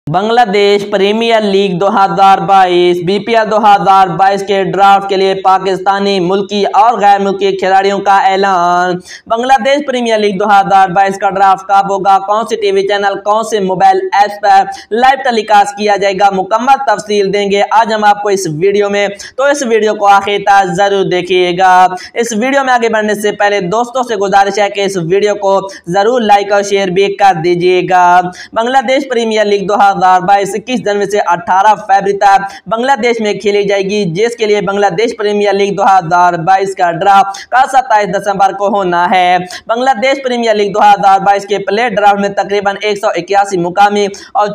Bangladesh premiere league 2022 BPL 2022 के draft के लिए पाकिस्तानी मुल्की और गैर मुल्की खिलाड़ियों का ऐलान। बांग्लादेश प्रीमियर लीग 2022 का ड्राफ्ट कब होगा, कौन से टीवी चैनल, कौन से मोबाइल ऐप्स पर लाइव टेलीकास्ट किया जाएगा, मुकम्मल तफसील देंगे आज हम आपको इस वीडियो में। तो इस वीडियो को आखिर तक जरूर देखिएगा। इस वीडियो में आगे बढ़ने से पहले दोस्तों से गुजारिश है कि इस वीडियो को जरूर लाइक और शेयर भी कर दीजिएगा। बांग्लादेश प्रीमियर लीग 2022 21 जनवरी से 18 फरवरी तक बांग्लादेश में खेली जाएगी, जिसके लिए बांग्लादेश प्रीमियर लीग 2022 का ड्राफ्ट कल 27 दिसंबर को होना है। बांग्लादेश प्रीमियर लीग 2022 के प्ले ड्राफ्ट में तकरीबन 181 मुकामी और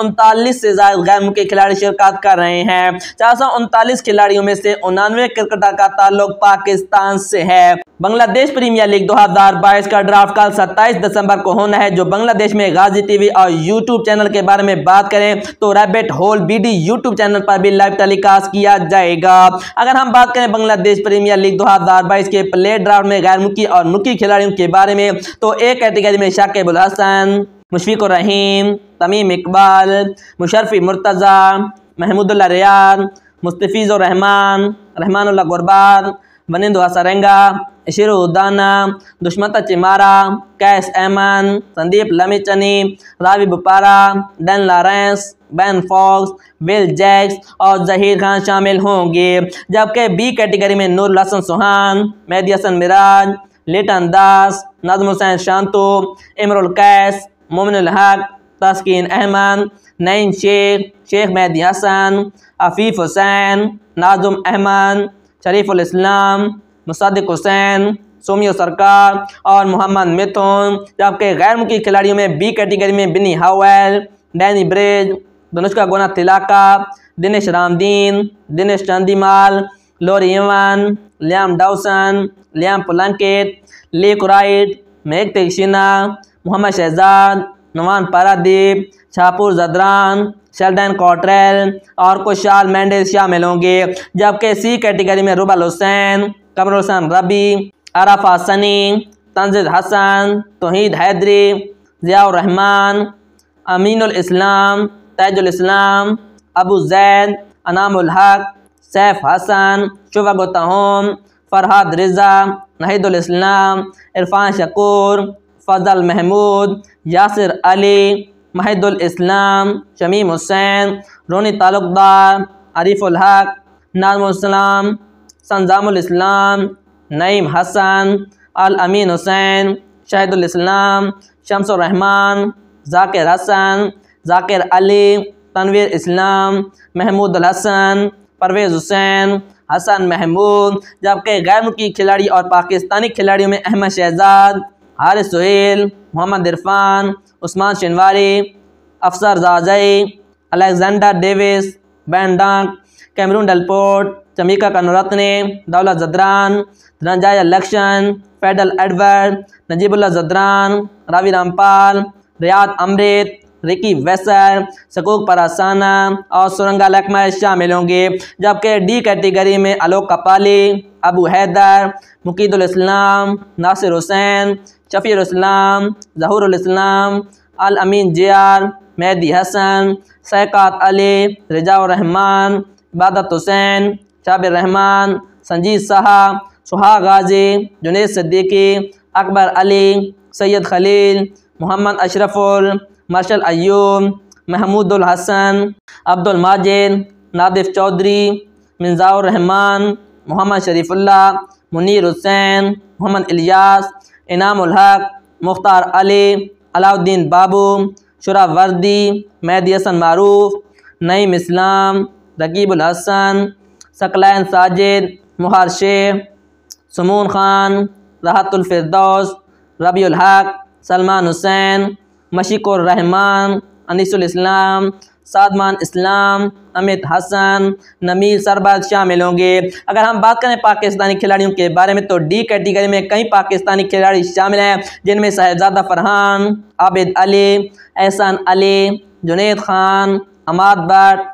439 से ज्यादा गैर मुल्की खिलाड़ी शिरकत कर रहे हैं। 439 खिलाड़ियों में से 99 क्रिकेटर का ताल्लुक पाकिस्तान से है। बांग्लादेश प्रीमियर लीग 2022 का ड्राफ्ट कल 27 दिसंबर को होना है। जो बांग्लादेश में गाजी टीवी और यूट्यूब चैनल के बारे में बात करें तो rabbit hole BD YouTube channel पर भी लाइव टेलीकास्ट किया जाएगा। अगर हम बात करें बांग्लादेश प्रीमियर लीग 2022 के प्ले ड्राफ्ट में गैर मुल्की और मुल्की खिलाड़ियों के बारे में तो एक कैटेगरी में Shakib Al Hasan, Mushfiqur Rahim, Tamim Iqbal, Mashrafe Mortaza, Mahmudullah Riyad, Mustafizur Rahman, Rahmanullah Gurbaz, Wanindu Hasaranga, Isuru Udana, Dushmantha Chameera, Qais Ahmad, Sandeep Lamichhane, Ravi Bopara, Dan Lawrence, Ben Foakes, Will Jacks और जहीर खान शामिल होंगे। जबकि बी कैटेगरी में नूरुल हसन सुहान, मेहदी हसन मिराज, लिटन दास, नजम हुसैन शांतु, इमरुल कैस, मोमिनुल हक, तस्कीन अहमद, नईम शेख, शेख मेहदी हसन, अफीफ हुसैन, नाजुम अहमद, शरीफुल इस्लाम, मुसद्दिक हुसैन, सोमियो सरकार और मोहम्मद मिथुन। जबकि गैर मुल्की खिलाड़ियों में बी कैटेगरी में Benny Howell, Danny Briggs, Danushka Gunathilaka, Dinesh Ramdin, Dinesh Chandimal, Laurie Evans, Liam Dawson, Liam Plunkett, Luke Wright, Maheesh Theekshana, Mohammad Shahzad, Nuwan Pradeep, Shapoor Zadran, Sheldon Cottrell और कुशाल मेंडेस शामिल होंगे। जबकि सी कैटेगरी में रुबल हुसैन, कमरुल हसन रबी, अरफा सनी, तंजीद हसन, तौहीद हैदरी, जियाउर रहमान, अमीनुल इस्लाम, ताजुल इस्लाम, अबू जैद, अनामुल हक, सैफ हसन, शुभा तहोम, फरहाद रिजा, नहीदुल इस्लाम, इरफान शकूर, फजल महमूद, यासिर अली, महिदुल इस्लाम, शमीम हुसैन, रोनी तालुकदार, आरिफुल हक, नाज़मुल इस्लाम, संजामुल इस्लाम, नईम हसन, अल अमीन हुसैन, शाहिदुल इस्लाम, शम्सुर रहमान, जाकिर हसन, जाकिर अली, तनवीर इस्लाम, महमूद हसन, परवेज़ हुसैन, हसन महमूद। जबकि गैर मुल्की खिलाड़ी और पाकिस्तानी खिलाड़ियों में Ahmad Shahzad, Haris Suhail, Mohammad Irfan, Usman Shinwari, Afsar Zazai, Alexander Davies, Ben Dunk, Cameron Delport, Chamika Karunaratne, Dawlat Zadran, Dhananjaya Lakshan, Fidel Edwards, Najibullah Zadran, Ravi Rampaul, Riyad Emrit, Riki Wessels, Seekkuge Prasanna और सुरंगा लकमा शामिल होंगे। जबकि डी कैटेगरी में आलोक कपाली, अबू हैदर, मुकीदुल इस्लाम, नासिर हुसैन, शफीर इस्लाम, जहूरुल इस्लाम, अल अमीन जियार, मेहदी हसन, सैकात अली, रिजाउर रहमान, इबादत हुसैन, शाबिर रहमान, संजीद साहा, सुहा गाजी, जुनेद सिद्दीकी, अकबर अली, सैयद खलील, मोहम्मद अशरफुल, मार्शल अय्यूब, महमूदुल हसन, अब्दुल माजिद, नादिफ चौधरी, मिंजाउर रहमान, मोहम्मद शरीफुल्लाह, मुनीर हुसैन, मोहम्मद इलियास, इनामुल हक, मुख्तार अली, अलाउद्दीन बाबू, शुरा वर्दी, मेहदी हसन मारूफ, नईम इस्लाम, रकीबुल हसन, सकलैन साजिद, मुहार शेख, सुमून खान, राहतुल फिरदौस, रबीउल हक, सलमान हुसैन, मशीकुर रहमान, अनीसुल इस्लाम, सादमान इस्लाम, अमित हसन, नमील सरबत शामिल होंगे। अगर हम बात करें पाकिस्तानी खिलाड़ियों के बारे में तो डी कैटेगरी में कई पाकिस्तानी खिलाड़ी शामिल हैं, जिनमें शहजादा फरहान, आबिद अली, एहसान अली, जुनेद खान, अमाद भट्ट,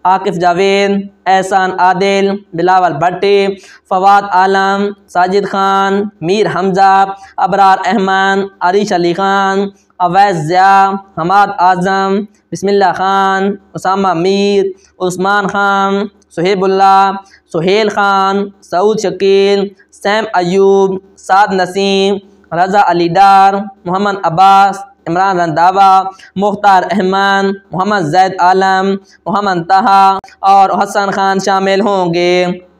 आकिफ जावेद, एहसान आदिल, बिलावल भट्टी, फवाद आलम, साजिद खान, मीर हमजा, अबरार अहमद, आरिश अली खान, अवैस ज़िया, हमाद आज़म, बिस्मिल्लाह खान, उसामा मीर, उस्मान खान, सुहेबुल्लाह, सुहेल खान, सऊद शकील, सैम अयूब, साद नसीम, रज़ा अली डार, मोहम्मद अब्बास, इमरान रंधावा, मुख्तार अहमद, मोहम्मद जैद आलम, मोहम्मद तहा और हसन खान शामिल होंगे।